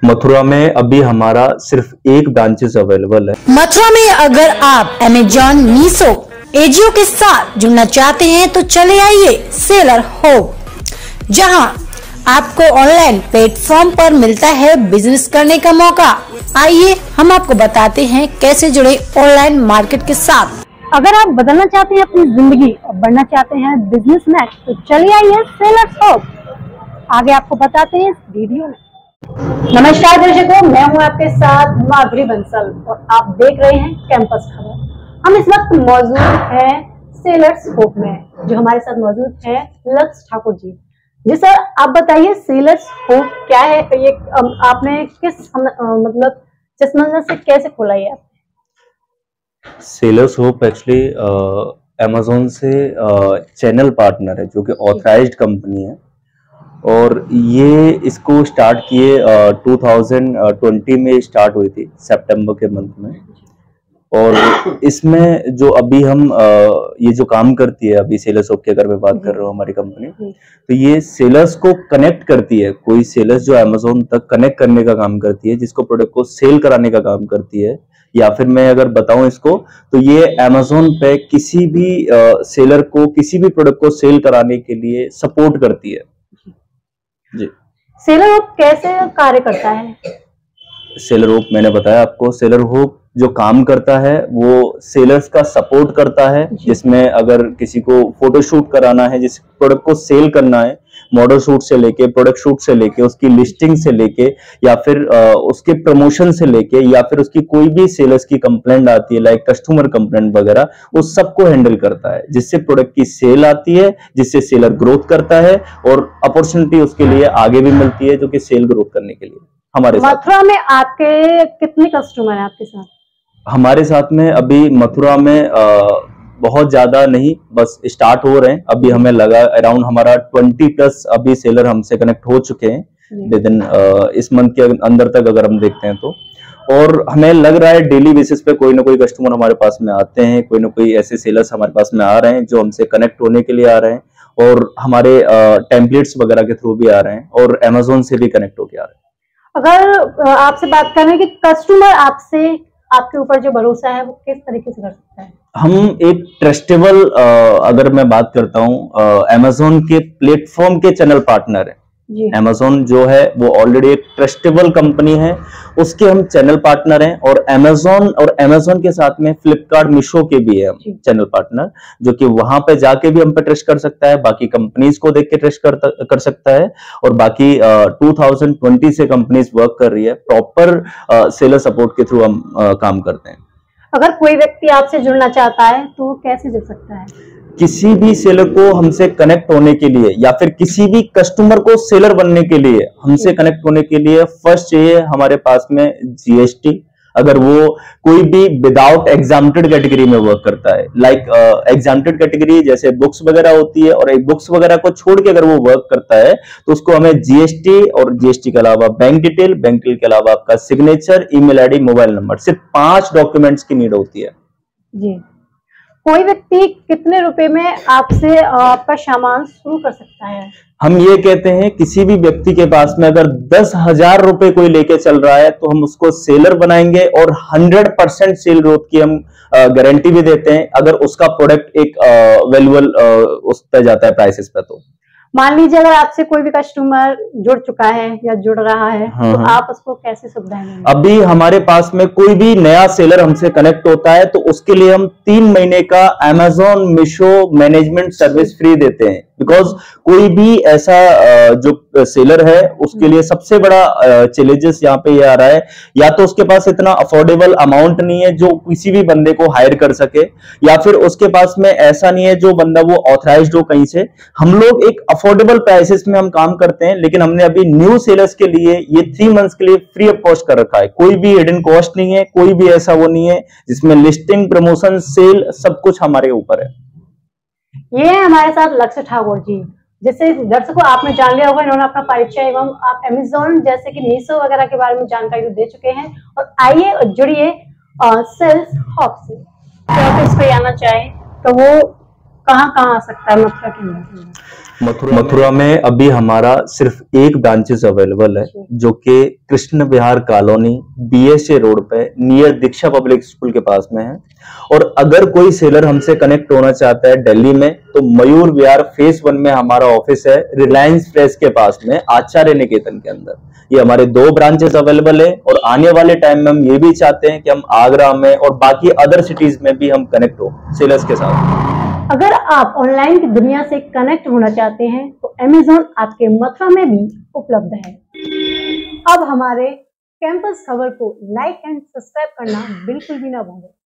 मथुरा में अभी हमारा सिर्फ एक ब्रांचेस अवेलेबल है। मथुरा में अगर आप अमेजॉन, मीशो, एजियो के साथ जुड़ना चाहते हैं तो चले आइए सेलर होप, जहां आपको ऑनलाइन प्लेटफॉर्म पर मिलता है बिजनेस करने का मौका। आइए हम आपको बताते हैं कैसे जुड़े ऑनलाइन मार्केट के साथ। अगर आप बदलना चाहते हैं अपनी जिंदगी और बढ़ना चाहते हैं बिजनेस में तो चलिए आइए सेलर होप, आगे आपको बताते हैं इस वीडियो में। नमस्कार दर्शकों, मैं हूं आपके साथ माधुरी बंसल और आप देख रहे हैं कैंपस खबर। हम इस वक्त मौजूद हैं सेलर्स होप में, जो हमारे साथ मौजूद है लक्ष्य ठाकुर जी। जी सर, आप बताइए सेलर्स होप क्या है, ये आपने किस मतलब जिस मंजर से कैसे खोला ये? सेलर्स होप एक्चुअली अमेजोन से चैनल पार्टनर है, जो कि ऑथराइज्ड कंपनी है, और ये इसको स्टार्ट किए 2020 में स्टार्ट हुई थी, सितंबर के मंथ में। और इसमें जो अभी हम ये जो काम करती है अभी सेलर्स होप की, अगर मैं बात कर रहा हूँ हमारी कंपनी, तो ये सेलर्स को कनेक्ट करती है। कोई सेलर्स जो अमेजोन तक कनेक्ट करने का काम करती है, जिसको प्रोडक्ट को सेल कराने का काम करती है, या फिर मैं अगर बताऊं इसको तो ये अमेजोन पे किसी भी सेलर को किसी भी प्रोडक्ट को सेल कराने के लिए सपोर्ट करती है। जी, सेलर होप कैसे कार्य करता है? सेलर होप मैंने बताया आपको, सेलर होप जो काम करता है वो सेलर्स का सपोर्ट करता है, जिसमें अगर किसी को फोटो शूट कराना है, जिस प्रोडक्ट को सेल करना है, मॉडल शूट से लेके, प्रोडक्ट शूट से लेके, उसकी लिस्टिंग से लेके, या फिर उसके प्रमोशन से लेके, या फिर उसकी कोई भी सेलर्स की कंप्लेंट आती है, लाइक कस्टमर कंप्लेंट वगैरह, उस सबको हैंडल करता है, जिससे प्रोडक्ट की सेल आती है, जिससे सेलर ग्रोथ करता है और अपॉर्चुनिटी उसके लिए आगे भी मिलती है, जो कि सेल ग्रोथ करने के लिए हमारे साथ। मथुरा में आपके कितने कस्टमर हैं आपके साथ? हमारे साथ में अभी मथुरा में बहुत ज्यादा नहीं, बस स्टार्ट हो रहे हैं। अभी हमें लगा अराउंड हमारा 20+ अभी सेलर हमसे कनेक्ट हो चुके हैं विद इन इस मंथ के अंदर तक, अगर हम देखते हैं तो। और हमें लग रहा है डेली बेसिस पे कोई ना कोई कस्टमर हमारे पास में आते हैं, कोई ना कोई ऐसे सेलर्स हमारे पास में आ रहे हैं जो हमसे कनेक्ट होने के लिए आ रहे हैं, और हमारे टेम्पलेट्स वगैरह के थ्रू भी आ रहे हैं, और अमेजोन से भी कनेक्ट होके आ रहे हैं। अगर आपसे बात करें कि कस्टमर आपसे आपके ऊपर जो भरोसा है वो किस तरीके से कर सकता है? हम एक ट्रस्टेबल, अगर मैं बात करता हूँ, अमेजोन के प्लेटफॉर्म के चैनल पार्टनर है। अमेजोन जो है वो ऑलरेडी एक ट्रस्टेबल कंपनी है, उसके हम चैनल पार्टनर हैं। और अमेजोन के साथ में फ्लिपकार्ट, मीशो के भी है चैनल पार्टनर, जो कि वहां पे जाके भी हम पे ट्रस्ट कर सकता है, बाकी कंपनीज को देख के ट्रस्ट कर सकता है। और बाकी 2020 से कंपनीज वर्क कर रही है, प्रॉपर सेलर सपोर्ट के थ्रू हम काम करते हैं। अगर कोई व्यक्ति आपसे जुड़ना चाहता है तो कैसे जुड़ सकता है? किसी भी सेलर को हमसे कनेक्ट होने के लिए, या फिर किसी भी कस्टमर को सेलर बनने के लिए हमसे कनेक्ट होने के लिए फर्स्ट चाहिए हमारे पास में जीएसटी। अगर वो कोई भी विदाउट एग्जाम्प्टेड कैटेगरी में वर्क करता है, लाइक एग्जाम्प्टेड कैटेगरी जैसे बुक्स वगैरह होती है, और एक बुक्स वगैरह को छोड़ के अगर वो वर्क करता है तो उसको हमें जीएसटी, और जीएसटी के अलावा बैंक डिटेल के अलावा आपका signature, email ID, mobile number, सिर्फ 5 डॉक्यूमेंट्स की नीड होती है। जी, कोई व्यक्ति कितने रुपए में आपसे आपका सामान शुरू कर सकता है? हम ये कहते हैं किसी भी व्यक्ति के पास में अगर 10,000 रुपए कोई लेके चल रहा है तो हम उसको सेलर बनाएंगे, और 100% सेल ग्रोथ की हम गारंटी भी देते हैं, अगर उसका प्रोडक्ट एक वैल्यूएबल उस पे जाता है प्राइसेस पे। तो मान लीजिए अगर आपसे कोई भी कस्टमर जुड़ चुका है या जुड़ रहा है, तो आप उसको कैसे सुविधाएं देंगे? अभी हमारे पास में कोई भी नया सेलर हमसे कनेक्ट होता है तो उसके लिए हम 3 महीने का Amazon Meesho management service free देते हैं, बिकॉज कोई भी ऐसा जो सेलर है उसके लिए सबसे बड़ा चैलेंजेस यहाँ पे ये आ रहा है, या तो उसके पास इतना अफोर्डेबल अमाउंट नहीं है जो किसी भी बंदे को हायर कर सके, या फिर उसके पास में ऐसा नहीं है जो बंदा वो ऑथराइज्ड हो कहीं से। हम लोग एक अफोर्डेबल प्राइसेस में हम काम करते हैं, लेकिन हमने अभी न्यू सेलर्स के लिए ये 3 मंथ्स के लिए फ्री ऑफ कॉस्ट कर रखा है। कोई भी हिडन कॉस्ट नहीं है, कोई भी ऐसा वो नहीं है, जिसमें लिस्टिंग, प्रमोशन, सेल सब कुछ हमारे ऊपर है। ये है हमारे साथ लक्ष्य ठाकुर जी, जिससे दर्शकों आपने जान लिया होगा, इन्होंने अपना परिचय एवं आप अमेजोन जैसे कि मीशो वगैरह के बारे में जानकारी दे चुके हैं। और आइए और जुड़िए सेल्स हॉप से। ऑफिस पे आना चाहे तो वो कहाँ कहाँ आ सकता है मथुरा के अंदर? मथुरा में अभी हमारा सिर्फ एक ब्रांचेस अवेलेबल है, जो कि Krishna Vihar colony BSA road पे नियर दीक्षा पब्लिक स्कूल के पास में है। और अगर कोई सेलर हमसे कनेक्ट होना चाहता है दिल्ली में, तो मयूर विहार फेज 1 में हमारा ऑफिस है, रिलायंस फ्रेश के पास में, आचार्य निकेतन के अंदर। ये हमारे 2 ब्रांचेस अवेलेबल है। और आने वाले टाइम में हम ये भी चाहते हैं कि हम आगरा में और बाकी अदर सिटीज में भी हम कनेक्ट हो सेलर्स के साथ। अगर आप ऑनलाइन की दुनिया से कनेक्ट होना चाहते हैं तो अमेज़न आपके मथुरा में भी उपलब्ध है। अब हमारे कैंपस खबर को लाइक एंड सब्सक्राइब करना बिल्कुल भी ना भूलें।